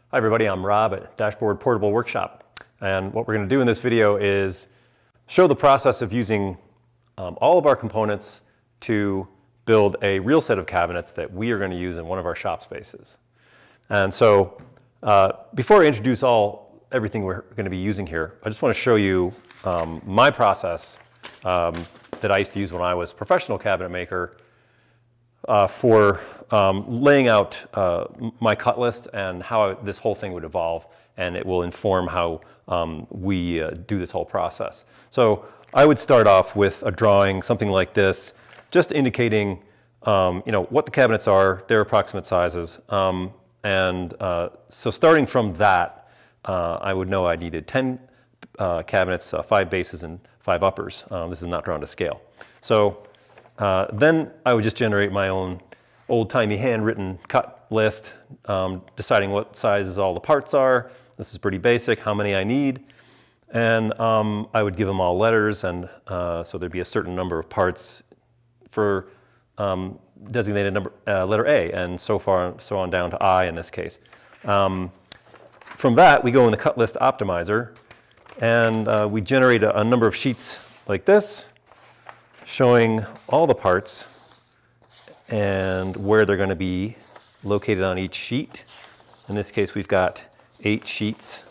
Hi everybody, I'm Rob at Dashboard Portable Workshop, and what we're going to do in this video is show the process of using all of our components to build a real set of cabinets that we are going to use in one of our shop spaces. And so before I introduce everything we're going to be using here, I just want to show you my process that I used to use when I was a professional cabinet maker for laying out my cut list and how this whole thing would evolve, and it will inform how we do this whole process. So I would start off with a drawing, something like this, just indicating what the cabinets are, their approximate sizes, so starting from that, I would know I needed 10 cabinets, 5 bases, and 5 uppers. This is not drawn to scale. So then I would just generate my own old-timey handwritten cut list, deciding what sizes all the parts are. This is pretty basic, how many I need. And I would give them all letters, and so there'd be a certain number of parts for designated letter A, and so on down to I in this case. From that, we go in the cut list optimizer, and we generate a number of sheets like this, showing all the parts and where they're going to be located on each sheet. In this case, we've got 8 sheets.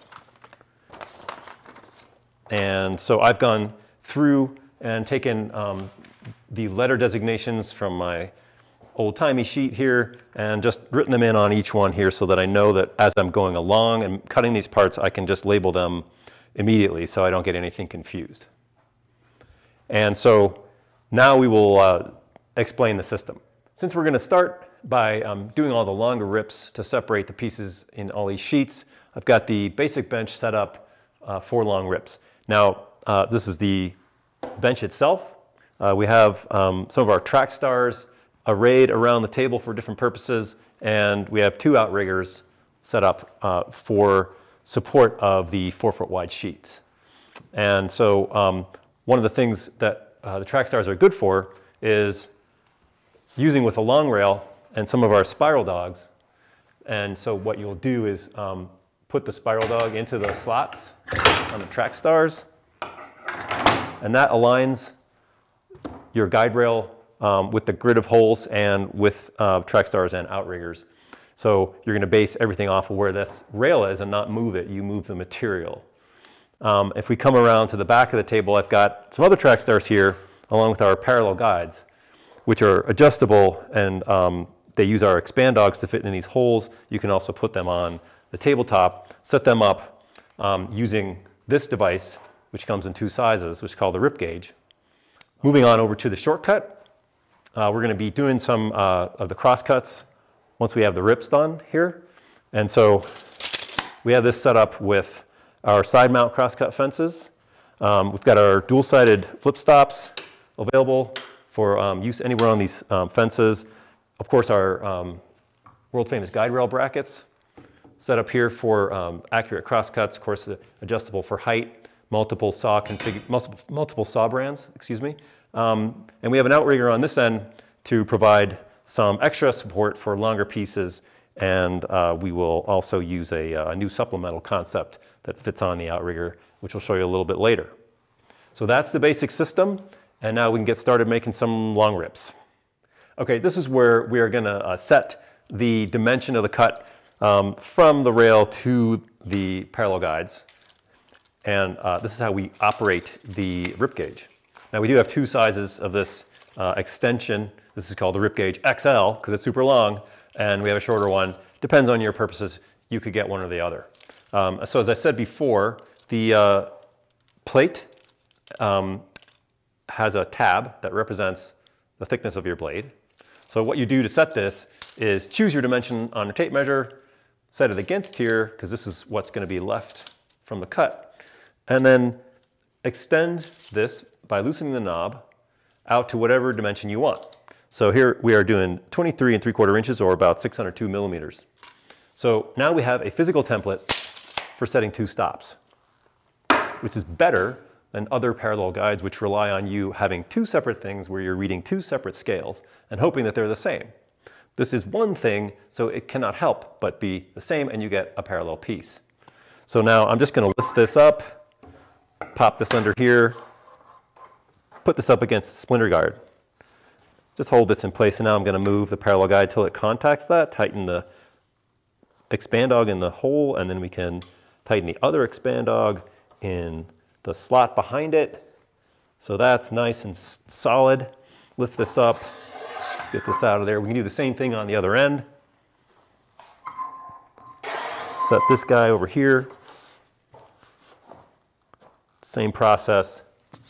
And so I've gone through and taken the letter designations from my old-timey sheet here and just written them in on each one here so that I know that as I'm going along and cutting these parts, I can just label them immediately so I don't get anything confused. And so now we will explain the system. Since we're going to start by doing all the longer rips to separate the pieces in all these sheets, I've got the basic bench set up for long rips. Now, this is the bench itself. We have some of our track stars arrayed around the table for different purposes, and we have 2 outriggers set up for support of the 4-foot wide sheets. And so one of the things that the track stars are good for is using with a long rail and some of our spiral dogs. And so what you'll do is put the spiral dog into the slots on the track stars, and that aligns your guide rail with the grid of holes and with track stars and outriggers. So you're going to base everything off of where this rail is and not move it. You move the material. If we come around to the back of the table, I've got some other track stars here along with our parallel guides, which are adjustable, and they use our expand dogs to fit in these holes. You can also put them on the tabletop, set them up using this device, which comes in 2 sizes, which is called the rip gauge. Moving on over to the shortcut, we're going to be doing some of the cross cuts once we have the rips done here. And so we have this set up with our side mount crosscut fences. We've got our dual-sided flip stops available for use anywhere on these fences. Of course, our world-famous guide rail brackets set up here for accurate cross cuts. Of course, adjustable for height, multiple saw brands, excuse me. And we have an outrigger on this end to provide some extra support for longer pieces, and we will also use a new supplemental concept that fits on the outrigger, which we'll show you a little bit later. So that's the basic system, and now we can get started making some long rips. Okay, this is where we are going to set the dimension of the cut from the rail to the parallel guides, and this is how we operate the rip gauge. Now we do have 2 sizes of this extension. This is called the rip gauge XL because it's super long, and we have a shorter one. Depends on your purposes. You could get one or the other. So as I said before, the plate has a tab that represents the thickness of your blade. So what you do to set this is choose your dimension on your tape measure, set it against here because this is what's going to be left from the cut, and then extend this by loosening the knob out to whatever dimension you want. So here we are doing 23 3/4 inches, or about 602 millimeters. So now we have a physical template for setting 2 stops, which is better than other parallel guides which rely on you having 2 separate things where you're reading 2 separate scales and hoping that they're the same. This is one thing, so it cannot help but be the same, and you get a parallel piece. So now I'm just going to lift this up, pop this under here, put this up against the splinter guard. Just hold this in place, and now I'm going to move the parallel guide till it contacts that, tighten the expandog in the hole, and then we can tighten the other expandog in the slot behind it. So that's nice and solid. Lift this up. Let's get this out of there. We can do the same thing on the other end. Set this guy over here. Same process.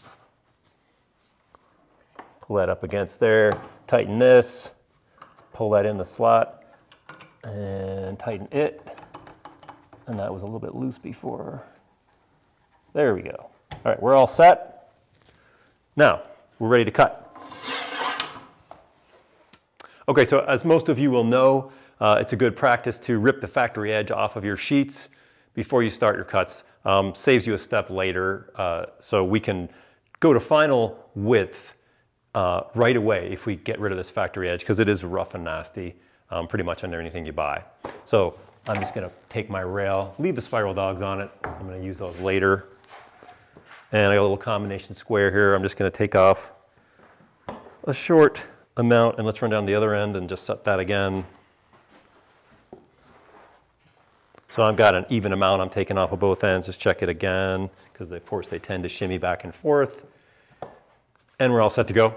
Pull that up against there. Tighten this. Pull that in the slot and tighten it. And that was a little bit loose before. There we go. All right, we're all set. Now, we're ready to cut. Okay, so as most of you will know, it's a good practice to rip the factory edge off of your sheets before you start your cuts. Saves you a step later, so we can go to final width right away if we get rid of this factory edge, because it is rough and nasty, pretty much under anything you buy. So I'm just gonna take my rail, leave the spiral dogs on it. I'm gonna use those later. And I got a little combination square here. I'm just gonna take off a short amount, and let's run down the other end and just set that again. So I've got an even amount I'm taking off of both ends. Just check it again, because of course they tend to shimmy back and forth. And we're all set to go.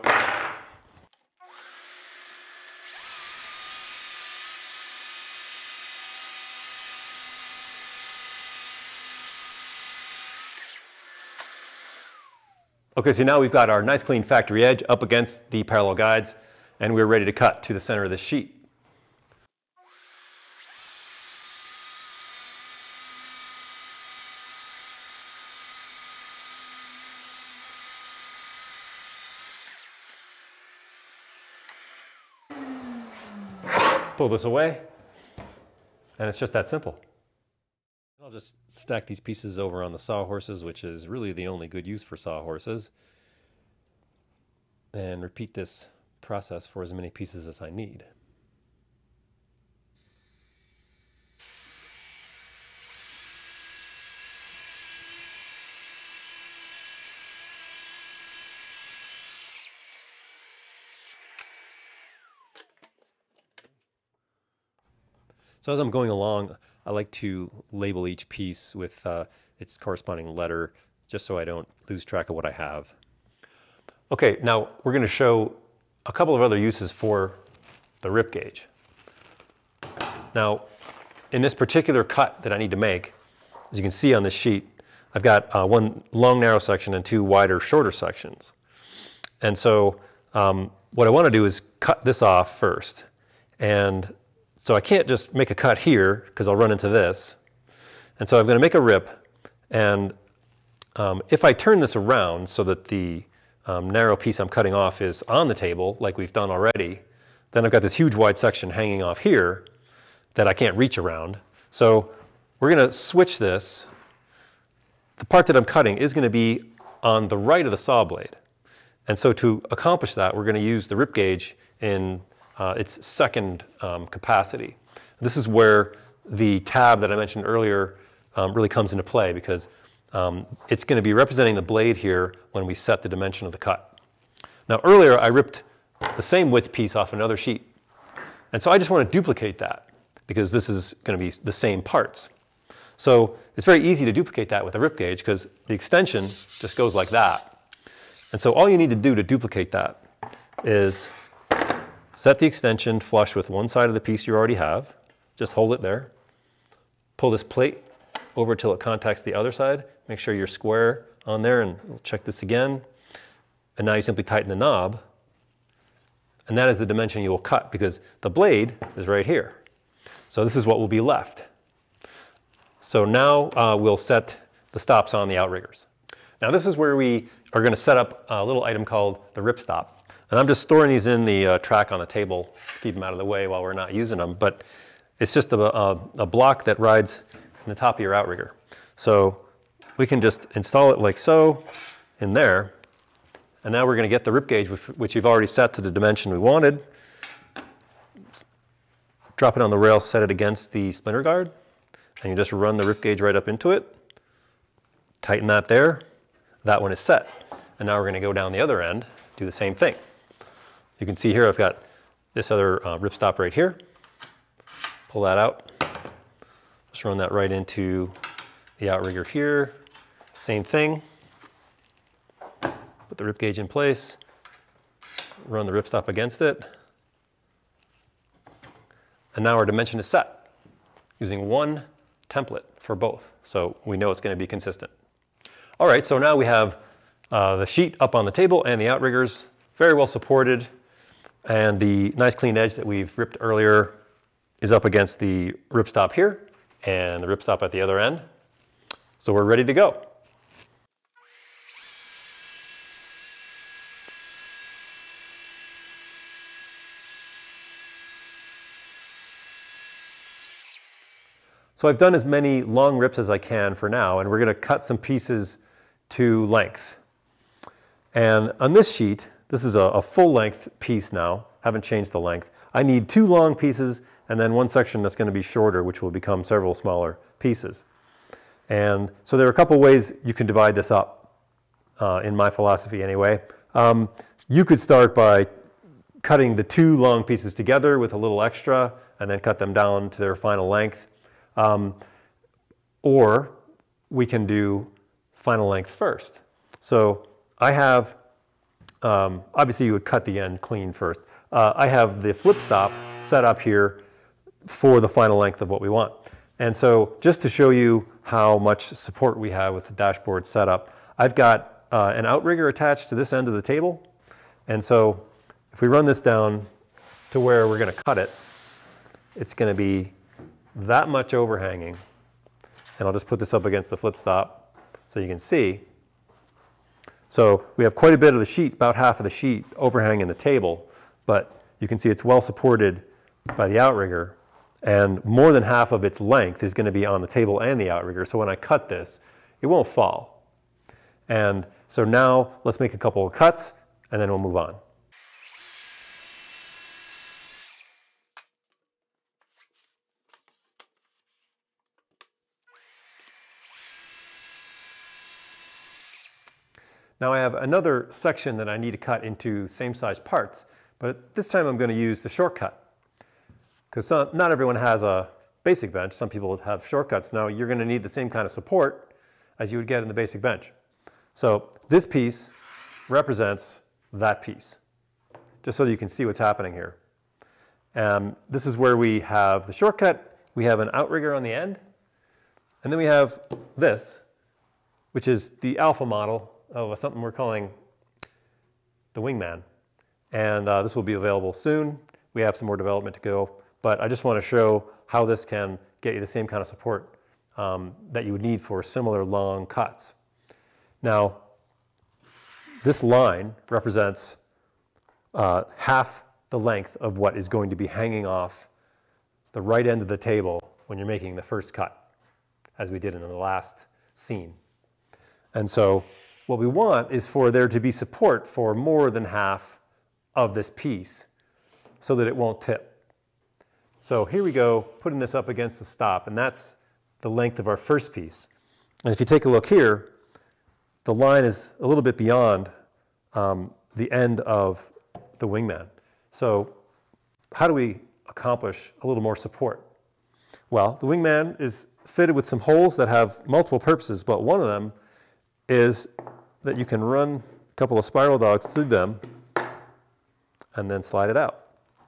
Okay, so now we've got our nice clean factory edge up against the parallel guides, and we're ready to cut to the center of the sheet. Pull this away, and it's just that simple. I'll just stack these pieces over on the sawhorses, which is really the only good use for sawhorses, and repeat this process for as many pieces as I need. So as I'm going along, I like to label each piece with its corresponding letter, just so I don't lose track of what I have. Okay, now we're going to show a couple of other uses for the rip gauge. Now, in this particular cut that I need to make, as you can see on this sheet, I've got one long narrow section and two wider shorter sections. And so what I want to do is cut this off first. And so I can't just make a cut here, because I'll run into this. And so I'm going to make a rip, and if I turn this around so that the narrow piece I'm cutting off is on the table, like we've done already, then I've got this huge wide section hanging off here that I can't reach around. So we're going to switch this. The part that I'm cutting is going to be on the right of the saw blade. And so to accomplish that, we're going to use the rip gauge in its second capacity. This is where the tab that I mentioned earlier really comes into play, because it's going to be representing the blade here when we set the dimension of the cut. Now earlier I ripped the same width piece off another sheet, and so I just want to duplicate that, because this is going to be the same parts. So it's very easy to duplicate that with a rip gauge, because the extension just goes like that. And so all you need to do to duplicate that is set the extension flush with one side of the piece you already have. Just hold it there. Pull this plate over till it contacts the other side. Make sure you're square on there, and we'll check this again. And now you simply tighten the knob, and that is the dimension you will cut, because the blade is right here. So this is what will be left. So now we'll set the stops on the outriggers. Now this is where we are going to set up a little item called the rip stop. And I'm just storing these in the track on the table to keep them out of the way while we're not using them. But it's just a block that rides in the top of your outrigger. So we can just install it like so in there. And now we're going to get the rip gauge, which you've already set to the dimension we wanted. drop it on the rail, set it against the splinter guard, and you just run the rip gauge right up into it. Tighten that there. That one is set. And now we're going to go down the other end, do the same thing. You can see here I've got this other ripstop right here. Pull that out. Just run that right into the outrigger here. Same thing. Put the rip gauge in place. Run the ripstop against it. And now our dimension is set using one template for both. So we know it's going to be consistent. All right, so now we have the sheet up on the table and the outriggers very well supported. And the nice clean edge that we've ripped earlier is up against the ripstop here and the ripstop at the other end. So we're ready to go. So I've done as many long rips as I can for now, and we're going to cut some pieces to length. And on this sheet, this is a full length piece now, haven't changed the length. I need 2 long pieces and then one section that's going to be shorter, which will become several smaller pieces. And so there are a couple ways you can divide this up, in my philosophy anyway. You could start by cutting the 2 long pieces together with a little extra and then cut them down to their final length. Or we can do final length first. So I have, obviously you would cut the end clean first. I have the flip stop set up here for the final length of what we want. And so just to show you how much support we have with the dashboard setup, I've got an outrigger attached to this end of the table. And so if we run this down to where we're going to cut it, it's going to be that much overhanging. And I'll just put this up against the flip stop so you can see. So we have quite a bit of the sheet, about half of the sheet overhanging the table, but you can see it's well supported by the outrigger, and more than half of its length is going to be on the table and the outrigger. So when I cut this, it won't fall. And so now let's make a couple of cuts and then we'll move on. Now I have another section that I need to cut into same size parts, but this time I'm going to use the shortcut. Because not everyone has a basic bench. Some people have shortcuts. Now you're going to need the same kind of support as you would get in the basic bench. So this piece represents that piece, just so that you can see what's happening here. This is where we have the shortcut. We have an outrigger on the end. And then we have this, which is the alpha model of something we're calling the wingman. And this will be available soon. We have some more development to go, but I just want to show how this can get you the same kind of support that you would need for similar long cuts. Now, this line represents half the length of what is going to be hanging off the right end of the table when you're making the first cut, as we did in the last scene. And so what we want is for there to be support for more than half of this piece so that it won't tip. So here we go, putting this up against the stop, and that's the length of our first piece. And if you take a look here, the line is a little bit beyond the end of the wingman. So how do we accomplish a little more support? Well, the wingman is fitted with some holes that have multiple purposes, but one of them is that you can run a couple of spiral dogs through them and then slide it out.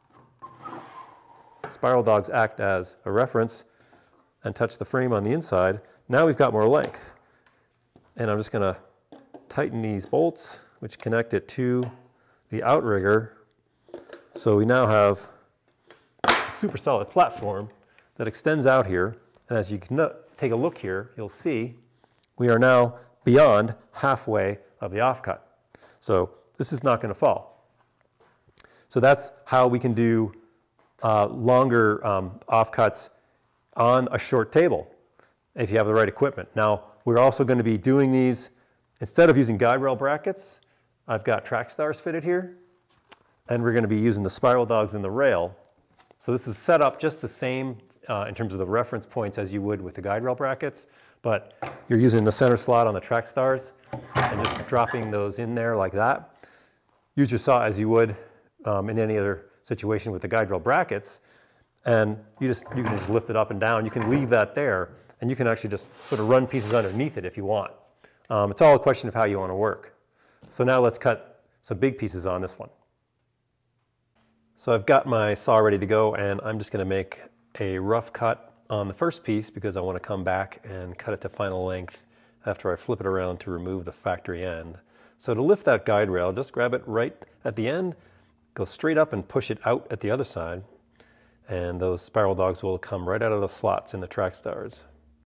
Spiral dogs act as a reference and touch the frame on the inside. Now we've got more length. And I'm just going to tighten these bolts, which connect it to the outrigger. So we now have a super solid platform that extends out here. And as you can take a look here, you'll see we are now beyond halfway of the offcut. So this is not going to fall. So that's how we can do longer offcuts on a short table if you have the right equipment. Now, we're also going to be doing these, instead of using guide rail brackets, I've got track stars fitted here, and we're going to be using the spiral dogs in the rail So this is set up just the same in terms of the reference points as you would with the guide rail brackets, but you're using the center slot on the track stars and just dropping those in there like that. Use your saw as you would in any other situation with the guide rail brackets, and you can just lift it up and down. You can leave that there, and you can actually just sort of run pieces underneath it if you want. It's all a question of how you want to work. So now let's cut some big pieces on this one. So I've got my saw ready to go, and I'm just going to make a rough cut on the first piece because I want to come back and cut it to final length after I flip it around to remove the factory end. So to lift that guide rail, just grab it right at the end, go straight up and push it out at the other side, and those spiral dogs will come right out of the slots in the track stars.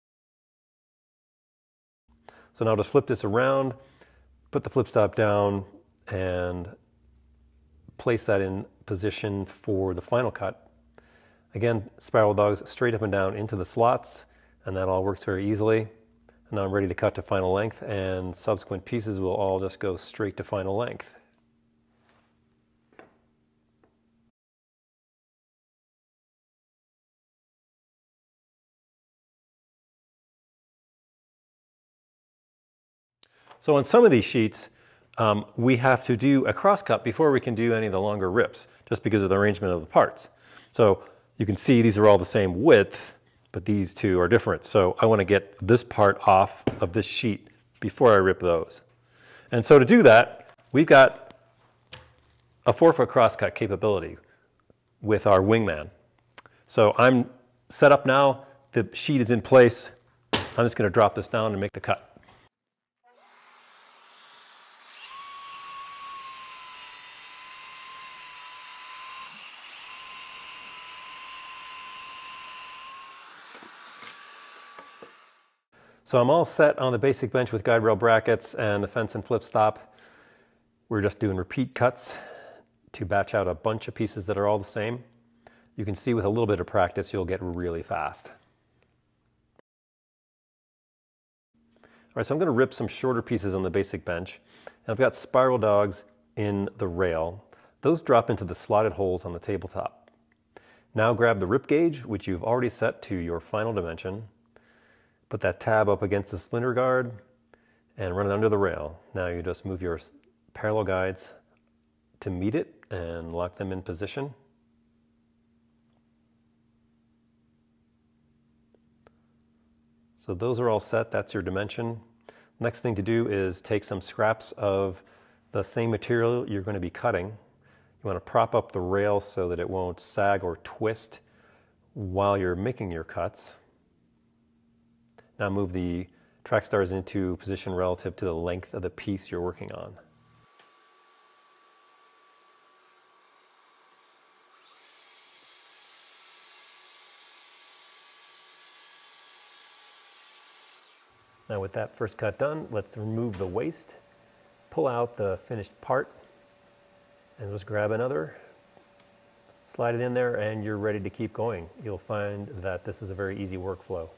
So now just flip this around, put the flip stop down, and place that in position for the final cut. Again, spiral dogs straight up and down into the slots, and that all works very easily. And now I'm ready to cut to final length, and subsequent pieces will all just go straight to final length. So on some of these sheets, we have to do a cross cut before we can do any of the longer rips, just because of the arrangement of the parts. So you can see these are all the same width, but these two are different. So I want to get this part off of this sheet before I rip those. And so to do that, we've got a 4-foot crosscut capability with our wingman. So I'm set up now, the sheet is in place. I'm just going to drop this down and make the cut. So I'm all set on the basic bench with guide rail brackets and the fence and flip stop. We're just doing repeat cuts to batch out a bunch of pieces that are all the same. You can see with a little bit of practice, you'll get really fast. All right, so I'm going to rip some shorter pieces on the basic bench. And I've got spiral dogs in the rail. Those drop into the slotted holes on the tabletop. Now grab the rip gauge, which you've already set to your final dimension. Put that tab up against the splinter guard and run it under the rail. Now you just move your parallel guides to meet it and lock them in position. So those are all set, that's your dimension. Next thing to do is take some scraps of the same material you're going to be cutting. You want to prop up the rail so that it won't sag or twist while you're making your cuts. Now move the track stars into position relative to the length of the piece you're working on. Now with that first cut done, let's remove the waste, pull out the finished part, and just grab another, slide it in there, and you're ready to keep going. You'll find that this is a very easy workflow.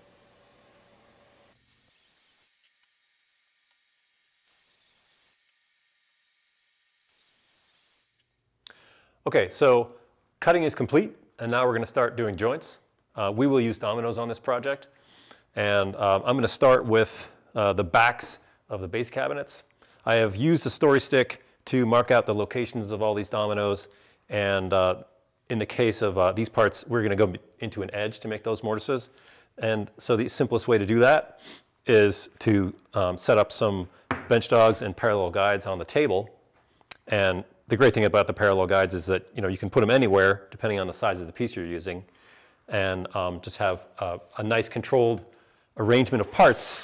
Okay, so cutting is complete, and now we're going to start doing joints. We will use dominoes on this project, and I'm going to start with the backs of the base cabinets. I have used a story stick to mark out the locations of all these dominoes, and in the case of these parts, we're going to go into an edge to make those mortises. And so the simplest way to do that is to set up some bench dogs and parallel guides on the table. And the great thing about the parallel guides is that you can put them anywhere depending on the size of the piece you're using, and just have a nice controlled arrangement of parts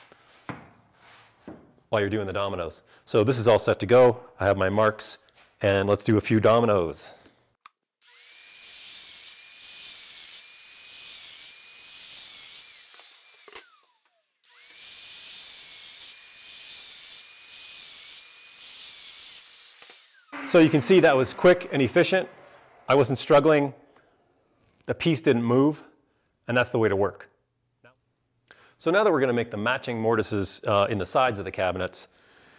while you're doing the dominoes. So this is all set to go. I have my marks, and let's do a few dominoes. So you can see that was quick and efficient. I wasn't struggling. The piece didn't move, and that's the way to work. So now that we're going to make the matching mortises in the sides of the cabinets,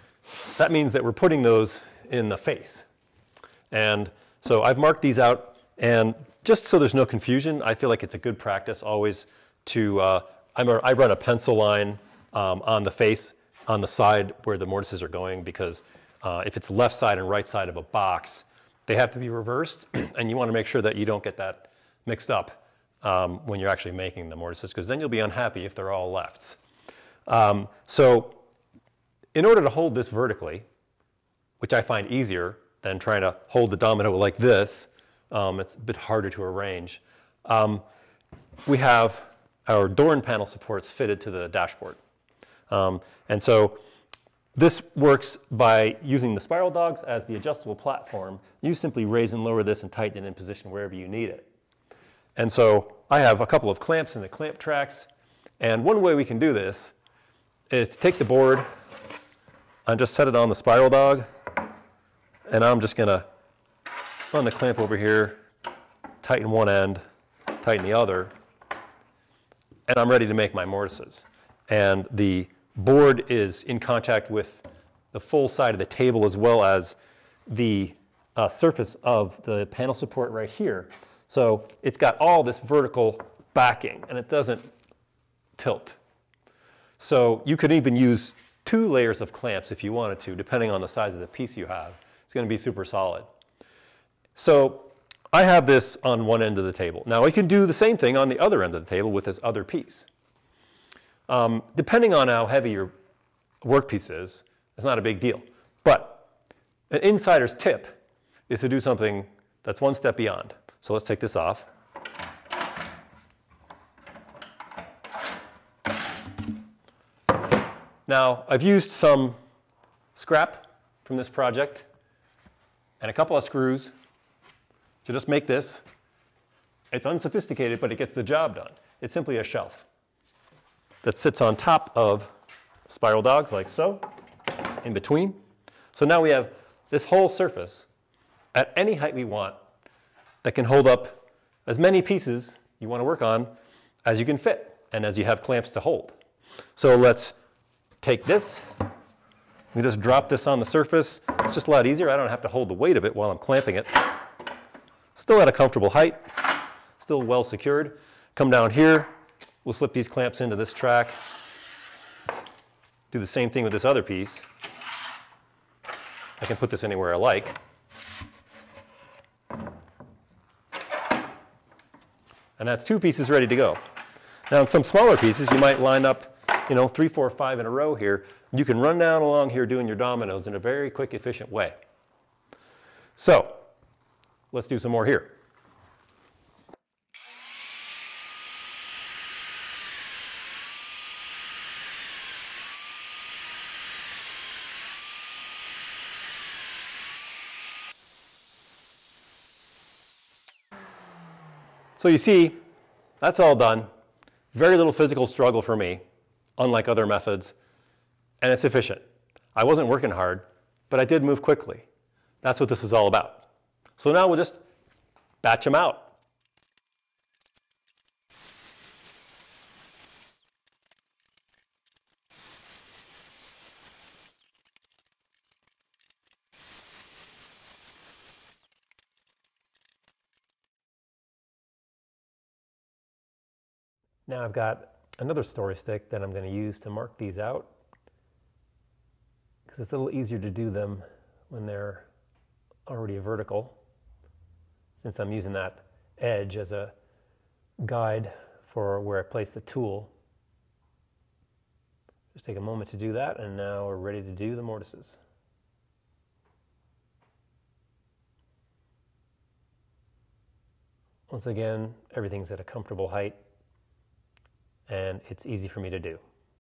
that means that we're putting those in the face. And so I've marked these out And just so there's no confusion, I feel like it's a good practice always to, I run a pencil line on the face, on the side where the mortises are going, because if it's left side and right side of a box, they have to be reversed, and you want to make sure that you don't get that mixed up when you're actually making the mortises, because then you'll be unhappy if they're all lefts. So in order to hold this vertically, which I find easier than trying to hold the domino like this, it's a bit harder to arrange, we have our door and panel supports fitted to the dashboard. And so this works by using the spiral dogs as the adjustable platform. You simply raise and lower this and tighten it in position wherever you need it. And so I have a couple of clamps in the clamp tracks. And one way we can do this is to take the board and just set it on the spiral dog. And I'm just going to, on the clamp over here, tighten one end, tighten the other, and I'm ready to make my mortises. And the board is in contact with the full side of the table as well as the surface of the panel support right here. So it's got all this vertical backing and it doesn't tilt. So you could even use 2 layers of clamps if you wanted to, depending on the size of the piece you have. It's going to be super solid. So I have this on one end of the table. Now I can do the same thing on the other end of the table with this other piece. Depending on how heavy your workpiece is, it's not a big deal. But an insider's tip is to do something that's one step beyond. So let's take this off. Now, I've used some scrap from this project and a couple of screws to just make this. It's unsophisticated, but it gets the job done. It's simply a shelf that sits on top of spiral dogs like so, in between. So now we have this whole surface at any height we want that can hold up as many pieces you want to work on as you can fit and as you have clamps to hold. So let's take this. We just drop this on the surface. It's just a lot easier. I don't have to hold the weight of it while I'm clamping it. Still at a comfortable height, still well secured. Come down here. We'll slip these clamps into this track. Do the same thing with this other piece. I can put this anywhere I like. And that's 2 pieces ready to go. Now in some smaller pieces, you might line up, 3, 4, 5 in a row here. You can run down along here doing your dominoes in a very quick, efficient way. So let's do some more here. So you see, that's all done. Very little physical struggle for me, unlike other methods, and it's efficient. I wasn't working hard, but I did move quickly. That's what this is all about. So now we'll just batch them out. Now I've got another story stick that I'm going to use to mark these out, because it's a little easier to do them when they're already vertical, since I'm using that edge as a guide for where I place the tool. Just take a moment to do that, and now we're ready to do the mortises. Once again, everything's at a comfortable height, and it's easy for me to do.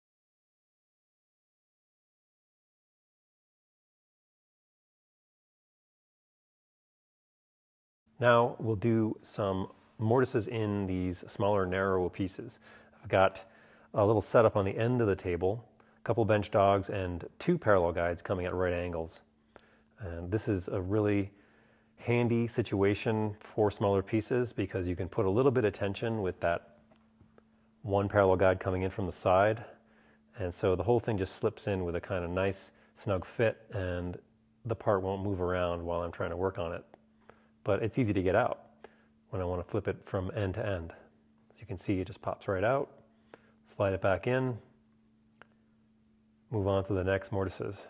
Now we'll do some mortises in these smaller, narrower pieces. I've got a little setup on the end of the table, a couple bench dogs, and 2 parallel guides coming at right angles. And this is a really handy situation for smaller pieces because you can put a little bit of tension with that 1 parallel guide coming in from the side. And so the whole thing just slips in with a kind of nice snug fit, and the part won't move around while I'm trying to work on it. But it's easy to get out. when I want to flip it from end to end. As you can see, it just pops right out. Slide it back in. Move on to the next mortises.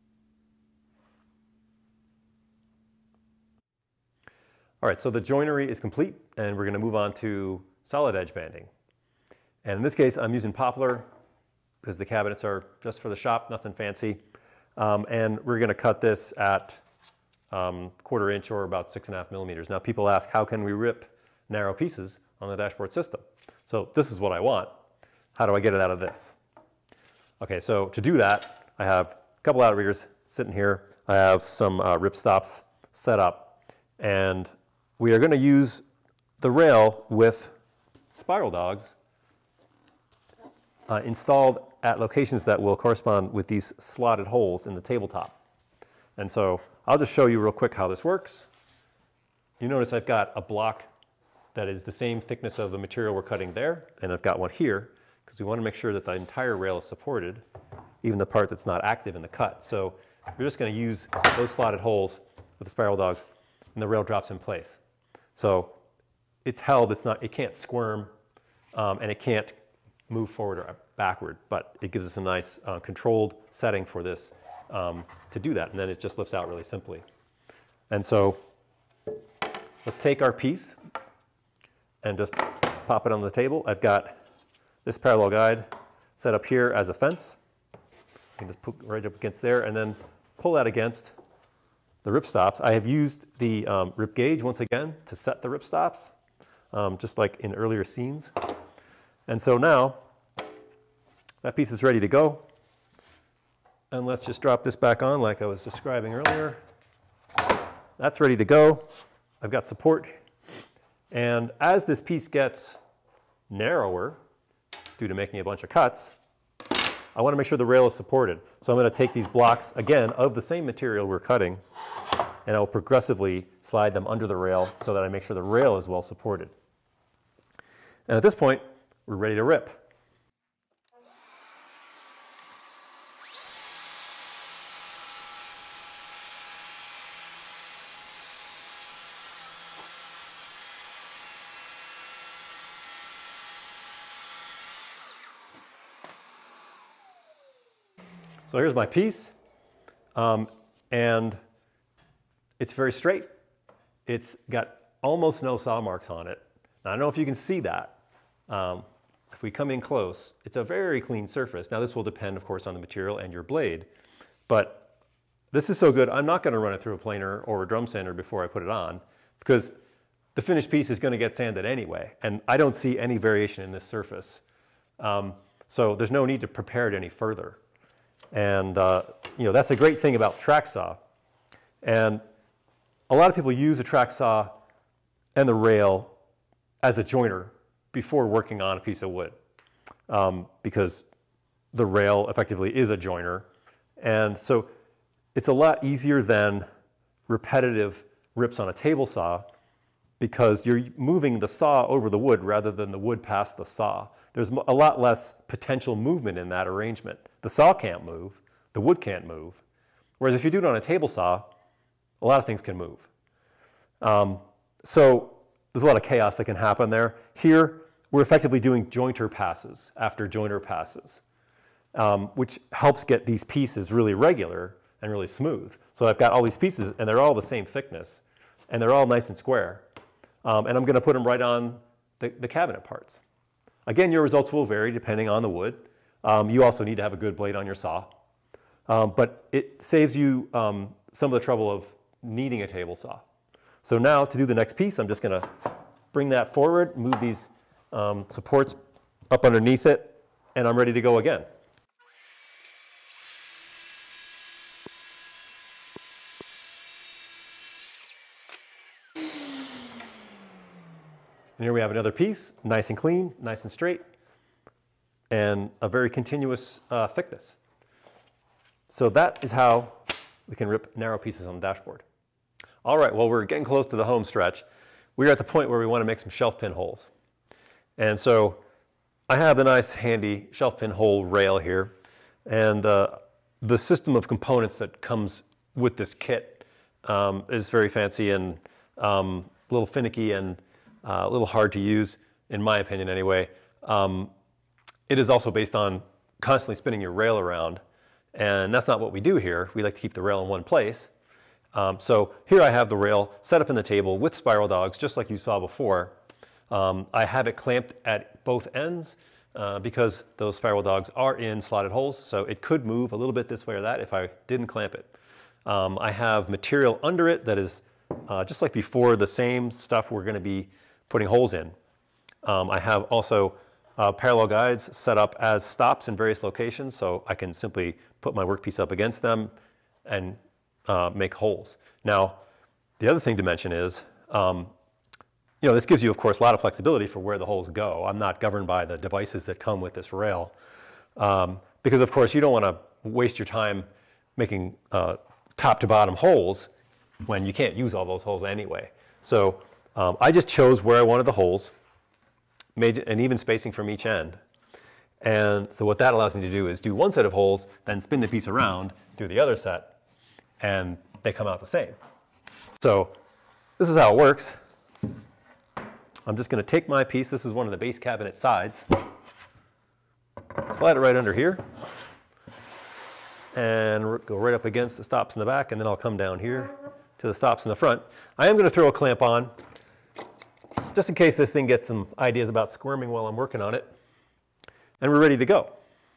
All right, so the joinery is complete, and we're going to move on to solid edge banding. And in this case, I'm using poplar because the cabinets are just for the shop, nothing fancy. And we're going to cut this at 1/4 inch or about 6.5 millimeters. Now people ask, how can we rip narrow pieces on the dashboard system? So this is what I want. How do I get it out of this? Okay, so to do that, I have a couple outriggers sitting here. I have some rip stops set up, and we are going to use the rail with spiral dogs installed at locations that will correspond with these slotted holes in the tabletop. And so I'll just show you real quick how this works. You notice I've got a block that is the same thickness of the material we're cutting there, and I've got one here because we want to make sure that the entire rail is supported, even the part that's not active in the cut. So we're just going to use those slotted holes with the spiral dogs, and the rail drops in place. So it's held, it can't squirm, and it can't move forward or backward, but it gives us a nice controlled setting for this to do that, and then it just lifts out really simply. And so let's take our piece and just pop it on the table. I've got this parallel guide set up here as a fence. You can just put right up against there and then pull that against the rip stops. I have used the rip gauge once again to set the rip stops, just like in earlier scenes. And so now that piece is ready to go. And let's just drop this back on like I was describing earlier. That's ready to go. I've got support. And as this piece gets narrower, due to making a bunch of cuts, I want to make sure the rail is supported. So I'm going to take these blocks, again, of the same material we're cutting, and I'll progressively slide them under the rail so that I make sure the rail is well supported. And at this point, we're ready to rip. So here's my piece, and it's very straight. It's got almost no saw marks on it. Now, I don't know if you can see that. If we come in close, it's a very clean surface. Now this will depend, of course, on the material and your blade, but this is so good, I'm not going to run it through a planer or a drum sander before I put it on, because the finished piece is going to get sanded anyway, and I don't see any variation in this surface. So there's no need to prepare it any further. And you know, that's a great thing about track saw. And a lot of people use a track saw and the rail as a joiner before working on a piece of wood, because the rail effectively is a joiner. And so it's a lot easier than repetitive rips on a table saw, because you're moving the saw over the wood rather than the wood past the saw. There's a lot less potential movement in that arrangement. The saw can't move, the wood can't move. Whereas if you do it on a table saw, a lot of things can move. So there's a lot of chaos that can happen there. Here, we're effectively doing jointer passes after joiner passes, which helps get these pieces really regular and really smooth. So I've got all these pieces, and they're all the same thickness, and they're all nice and square. And I'm going to put them right on the cabinet parts. Again, your results will vary depending on the wood. You also need to have a good blade on your saw. But it saves you some of the trouble of needing a table saw. So now to do the next piece, I'm just going to bring that forward, move these supports up underneath it, and I'm ready to go again. And here we have another piece, nice and clean, nice and straight, and a very continuous thickness. So that is how we can rip narrow pieces on the dashboard. All right, well, we're getting close to the home stretch. We're at the point where we want to make some shelf pin holes. And so I have the nice handy shelf pin hole rail here, and the system of components that comes with this kit is very fancy and a little finicky, and a little hard to use, in my opinion anyway. It is also based on constantly spinning your rail around, and that's not what we do here. We like to keep the rail in one place. So here I have the rail set up in the table with spiral dogs, just like you saw before. I have it clamped at both ends because those spiral dogs are in slotted holes, so it could move a little bit this way or that if I didn't clamp it. I have material under it that is just like before, the same stuff we're going to be putting holes in. I have also parallel guides set up as stops in various locations, so I can simply put my workpiece up against them and make holes. Now, the other thing to mention is, this gives you, of course, a lot of flexibility for where the holes go. I'm not governed by the devices that come with this rail, because, of course, you don't want to waste your time making top to bottom holes when you can't use all those holes anyway. So I just chose where I wanted the holes, made an even spacing from each end. And so what that allows me to do is do one set of holes, then spin the piece around, do the other set, and they come out the same. So this is how it works. I'm just going to take my piece. This is one of the base cabinet sides. Slide it right under here and go right up against the stops in the back, and then I'll come down here to the stops in the front. I am going to throw a clamp on just in case this thing gets some ideas about squirming while I'm working on it. And we're ready to go.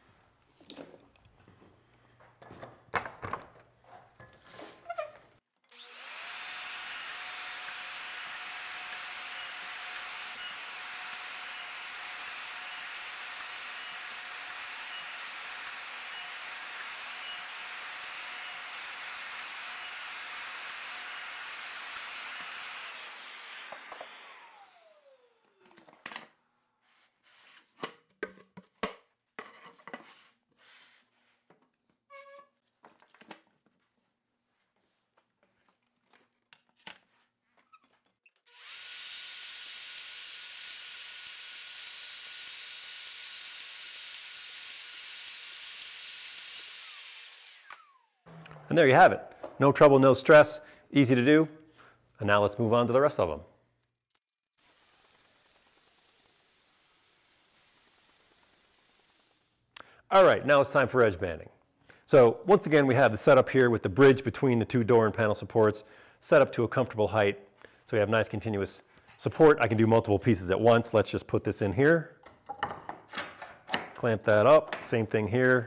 And there you have it. No trouble, no stress, easy to do. And now let's move on to the rest of them. All right, now it's time for edge banding. So once again, we have the setup here with the bridge between the two door and panel supports set up to a comfortable height. So we have nice continuous support. I can do multiple pieces at once. Let's just put this in here. Clamp that up, same thing here.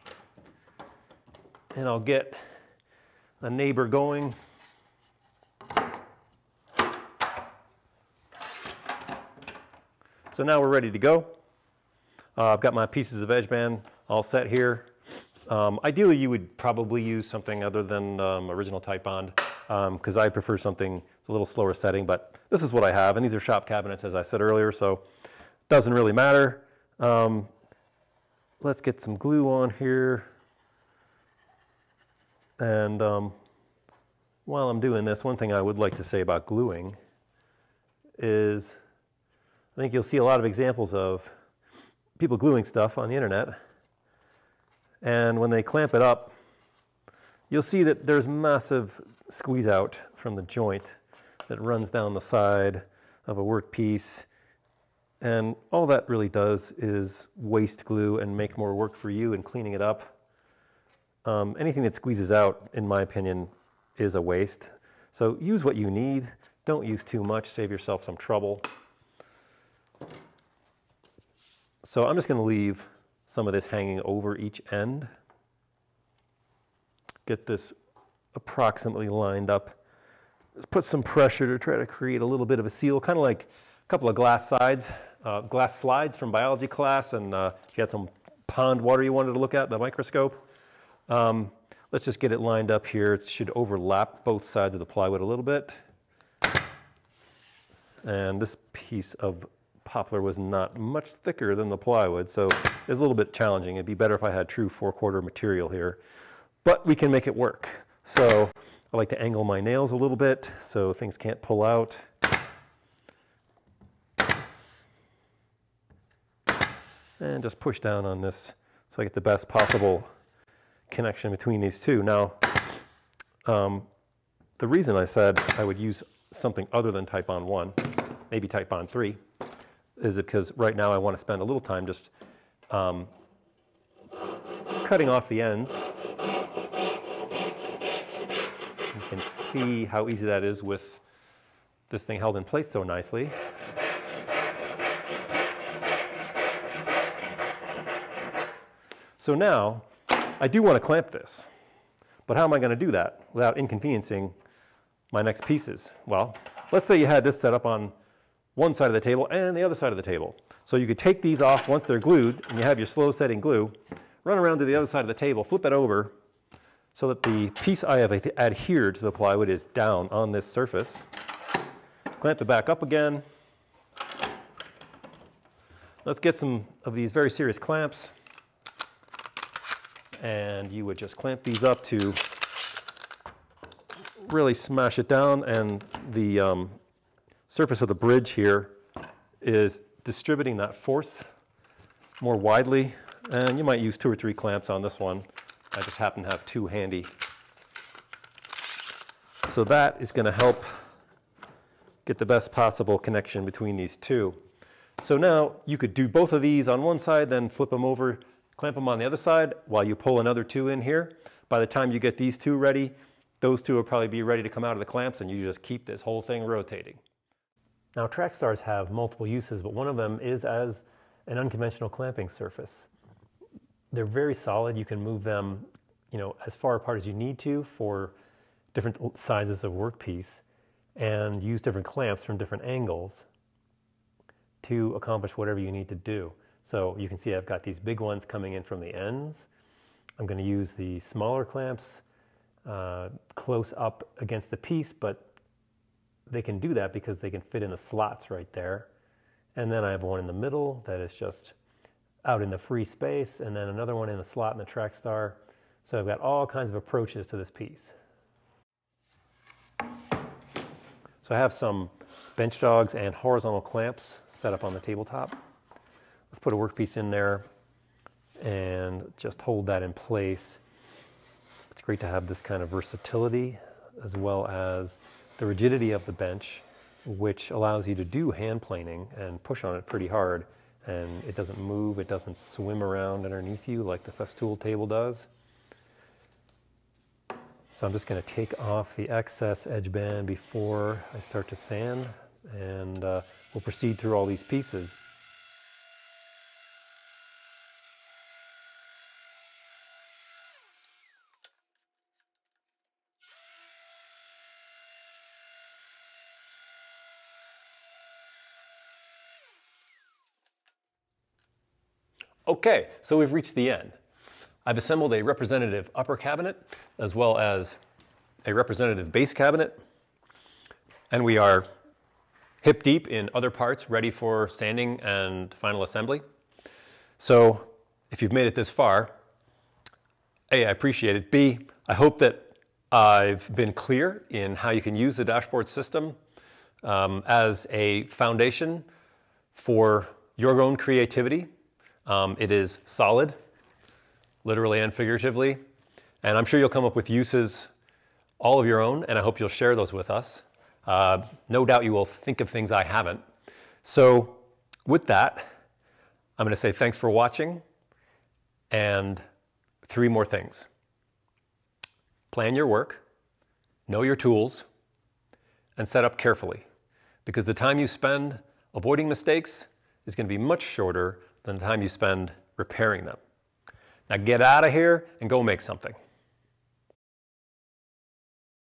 And I'll get a neighbor going. So now we're ready to go. I've got my pieces of edge band all set here. Ideally, you would probably use something other than original Type Bond, because I prefer something that's a little slower setting, but this is what I have, and these are shop cabinets, as I said earlier, so it doesn't really matter. Let's get some glue on here. And while I'm doing this, one thing I would like to say about gluing is I think you'll see a lot of examples of people gluing stuff on the internet. And when they clamp it up, you'll see that there's massive squeeze out from the joint that runs down the side of a workpiece. And all that really does is waste glue and make more work for you in cleaning it up. Anything that squeezes out, in my opinion, is a waste. So use what you need. Don't use too much. Save yourself some trouble. So I'm just going to leave some of this hanging over each end. Get this approximately lined up. Just put some pressure to try to create a little bit of a seal, kind of like a couple of glass slides from biology class, and if you had some pond water you wanted to look at in the microscope. Let's just get it lined up here. It should overlap both sides of the plywood a little bit. And this piece of poplar was not much thicker than the plywood, so it's a little bit challenging. It'd be better if I had true 4/4 material here, but we can make it work. So I like to angle my nails a little bit so things can't pull out. And just push down on this so I get the best possible connection between these two. Now, the reason I said I would use something other than Type Bond 1 maybe type on 3, is because right now I want to spend a little time just cutting off the ends. You can see how easy that is with this thing held in place so nicely. So now, I do want to clamp this, but how am I going to do that without inconveniencing my next pieces? Well, let's say you had this set up on one side of the table and the other side of the table. So you could take these off once they're glued, and you have your slow setting glue, run around to the other side of the table, flip it over, so that the piece I have adhered to the plywood is down on this surface. Clamp it back up again. Let's get some of these very serious clamps. And you would just clamp these up to really smash it down, and the surface of the bridge here is distributing that force more widely. And you might use 2 or 3 clamps on this one. I just happen to have 2 handy. So that is going to help get the best possible connection between these two. So now you could do both of these on one side, then flip them over, clamp them on the other side while you pull another 2 in here. By the time you get these 2 ready, those 2 will probably be ready to come out of the clamps, and you just keep this whole thing rotating. Now, track stars have multiple uses, but one of them is as an unconventional clamping surface. They're very solid. You can move them, as far apart as you need to for different sizes of workpiece, and use different clamps from different angles to accomplish whatever you need to do. So you can see I've got these big ones coming in from the ends. I'm going to use the smaller clamps close up against the piece, but they can do that because they can fit in the slots right there. And then I have one in the middle that is just out in the free space, and then another one in a slot in the track star. So I've got all kinds of approaches to this piece. So I have some bench dogs and horizontal clamps set up on the tabletop. Let's put a workpiece in there and just hold that in place. It's great to have this kind of versatility as well as the rigidity of the bench, which allows you to do hand planing and push on it pretty hard, and it doesn't move, it doesn't swim around underneath you like the Festool table does. So I'm just going to take off the excess edge band before I start to sand, and we'll proceed through all these pieces. Okay, so we've reached the end. I've assembled a representative upper cabinet as well as a representative base cabinet, and we are hip deep in other parts ready for sanding and final assembly. So if you've made it this far, A, I appreciate it. B, I hope that I've been clear in how you can use the dashboard system as a foundation for your own creativity. It is solid, literally and figuratively, and I'm sure you'll come up with uses all of your own, and I hope you'll share those with us. No doubt you will think of things I haven't. So with that, I'm going to say thanks for watching, and 3 more things. Plan your work, know your tools, and set up carefully, because the time you spend avoiding mistakes is going to be much shorter than the time you spend repairing them. Now get out of here and go make something.